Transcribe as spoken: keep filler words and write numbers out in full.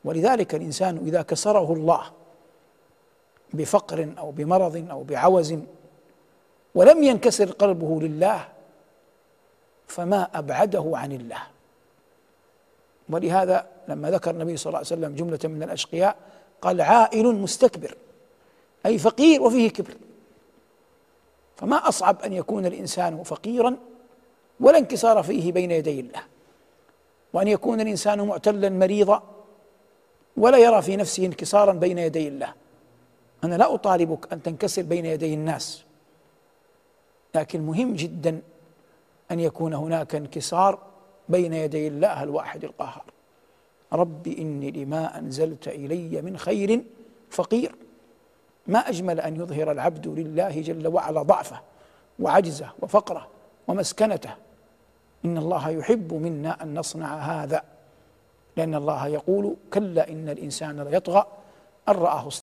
ولذلك الإنسان إذا كسره الله بفقر أو بمرض أو بعوز ولم ينكسر قلبه لله فما أبعده عن الله. ولهذا لما ذكر النبي صلى الله عليه وسلم جملة من الأشقياء قال عائل مستكبر، أي فقير وفيه كبر. فما أصعب أن يكون الإنسان فقيرا ولا انكسار فيه بين يدي الله، وأن يكون الإنسان معتلا مريضا ولا يرى في نفسه انكسارا بين يدي الله. أنا لا أطالبك أن تنكسر بين يدي الناس، لكن مهم جدا أن يكون هناك انكسار بين يدي الله الواحد القهار. رب إني لما أنزلت إلي من خير فقير. ما أجمل أن يظهر العبد لله جل وعلا ضعفه وعجزه وفقره ومسكنته. إن الله يحب منا أن نصنع هذا، لأن الله يقول كلا إن الإنسان ليطغى أن رآه